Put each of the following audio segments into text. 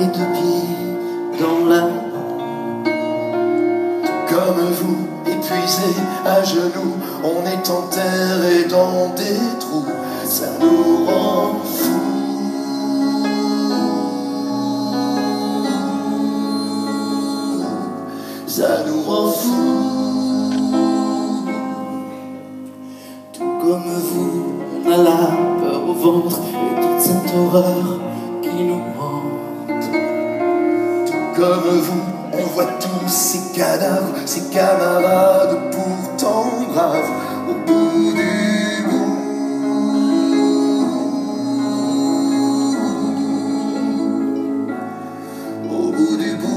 les deux pieds dans la boue. Comme vous, épuisés à genoux, on est enterré dans des trous. Ça nous rend fous. Ça nous rend fous. Tout comme vous, on a la peur au ventre et toute cette horreur qui nous hante. Tout comme vous, on voit tous ces cadavres, ces camarades pourtant braves, au bout du bout. Au bout du bout.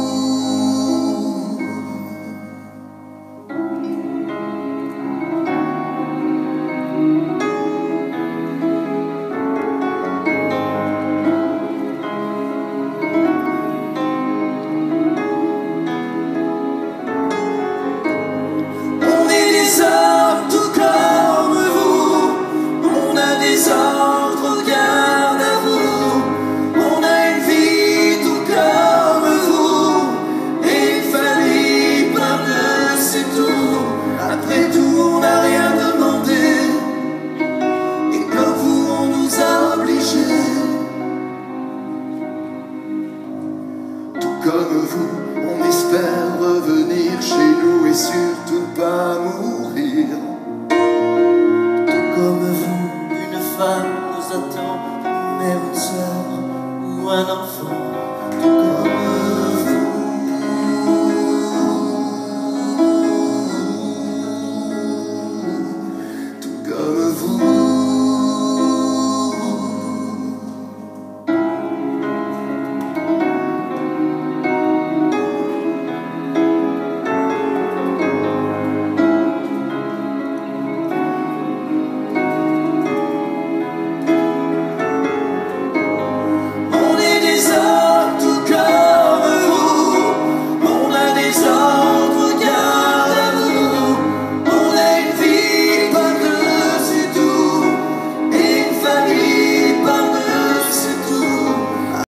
Comme vous, on espère revenir chez nous et surtout pas mourir. Tout comme vous, une femme nous attend, une mère, une sœur ou un enfant.